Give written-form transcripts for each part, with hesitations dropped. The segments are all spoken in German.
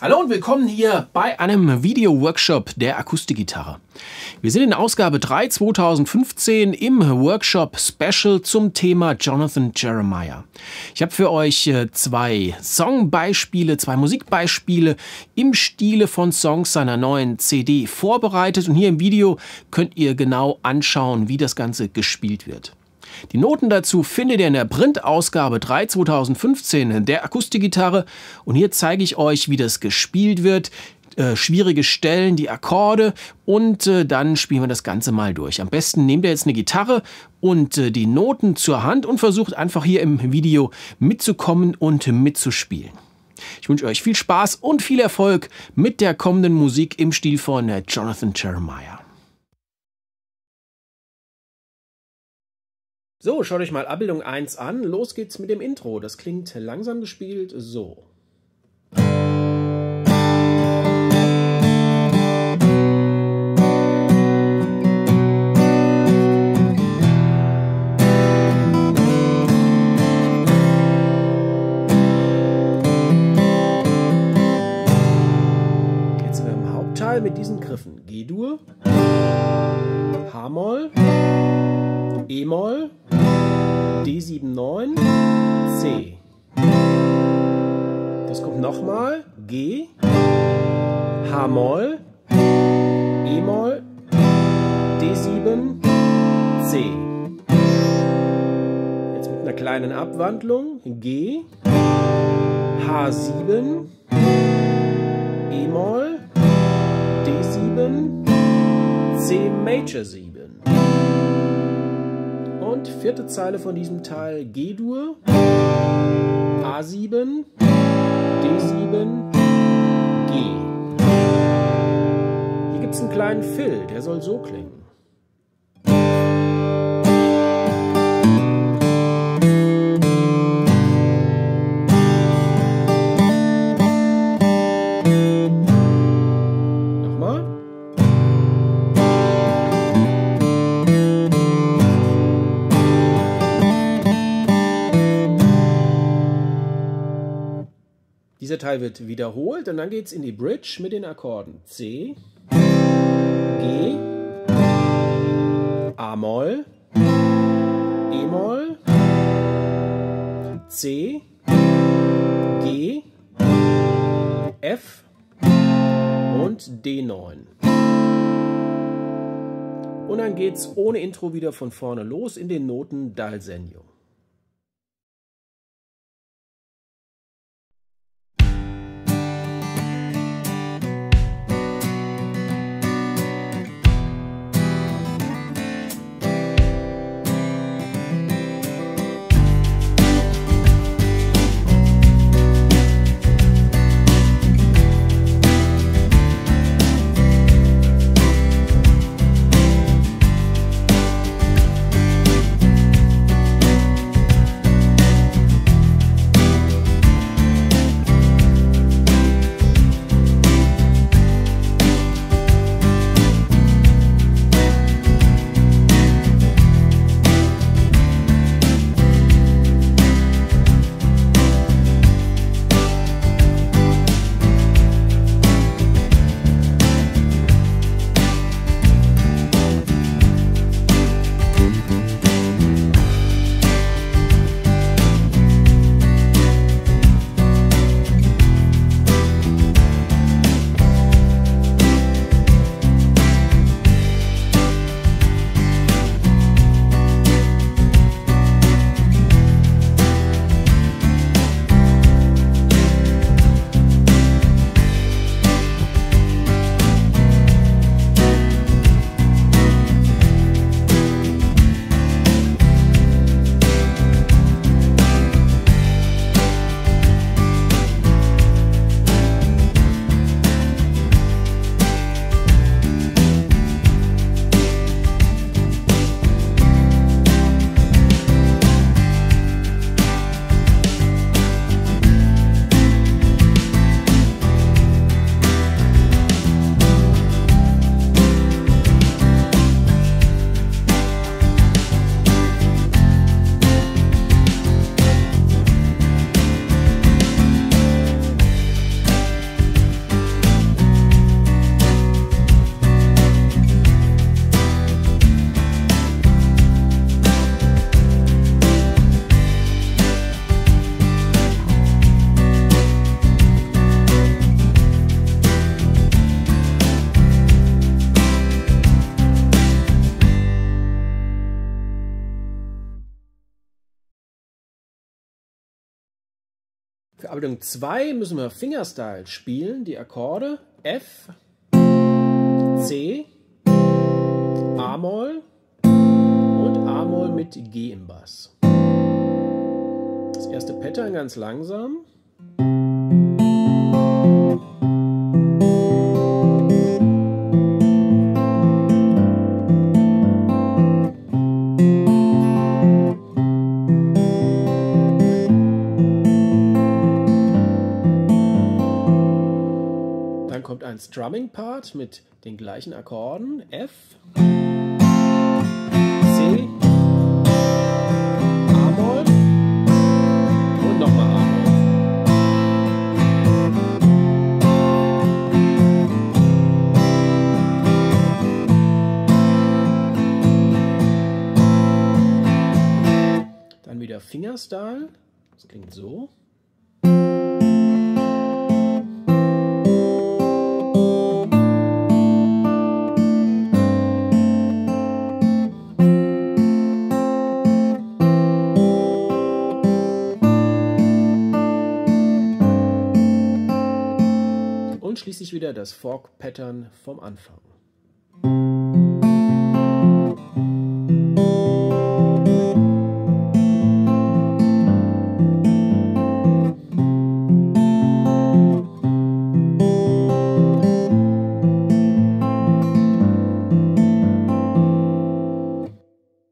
Hallo und willkommen hier bei einem Video-Workshop der Akustikgitarre. Wir sind in Ausgabe 3 2015 im Workshop Special zum Thema Jonathan Jeremiah. Ich habe für euch zwei Songbeispiele, zwei Musikbeispiele im Stile von Songs seiner neuen CD vorbereitet. Und hier im Video könnt ihr genau anschauen, wie das Ganze gespielt wird. Die Noten dazu findet ihr in der Printausgabe 3 2015 der Akustikgitarre und hier zeige ich euch, wie das gespielt wird, schwierige Stellen, die Akkorde und dann spielen wir das Ganze mal durch. Am besten nehmt ihr jetzt eine Gitarre und die Noten zur Hand und versucht einfach hier im Video mitzukommen und mitzuspielen. Ich wünsche euch viel Spaß und viel Erfolg mit der kommenden Musik im Stil von Jonathan Jeremiah. So, schaut euch mal Abbildung 1 an. Los geht's mit dem Intro. Das klingt langsam gespielt so. Jetzt sind wir im Hauptteil mit diesen Griffen. G-Dur, H-Moll, E-Moll, D7-9, C. Das kommt nochmal. G, H-Moll, E-Moll, D7, C. Jetzt mit einer kleinen Abwandlung. G, H7, E-Moll, D7, C Major 7. Und vierte Zeile von diesem Teil G-Dur, A7, D7, G. Hier gibt es einen kleinen Fill, der soll so klingen. Dieser Teil wird wiederholt und dann geht es in die Bridge mit den Akkorden C, G, A-Moll, E-Moll, C, G, F und D9. Und dann geht es ohne Intro wieder von vorne los in den Noten Dal Segno. Bearbeitung 2 müssen wir Fingerstyle spielen, die Akkorde F, C, A-Moll und A-Moll mit G im Bass. Das erste Pattern ganz langsam. Dann kommt ein Strumming-Part mit den gleichen Akkorden F, C, A-Moll und nochmal A-Moll. Dann wieder Fingerstyle, das klingt so. Und schließlich wieder das Fork-Pattern vom Anfang.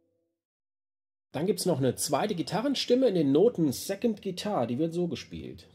Dann gibt es noch eine zweite Gitarrenstimme in den Noten Second Guitar, die wird so gespielt.